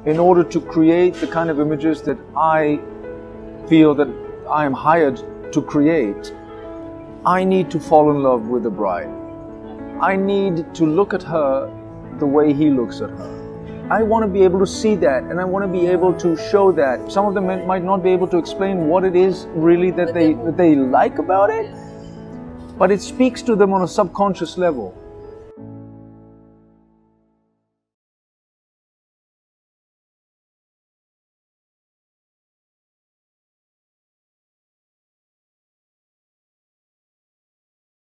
in order to create the kind of images that I feel that I am hired to create, I need to fall in love with the bride. I need to look at her the way he looks at her. I want to be able to see that, and I want to be able to show that. Some of them might not be able to explain what it is really that they like about it, but it speaks to them on a subconscious level.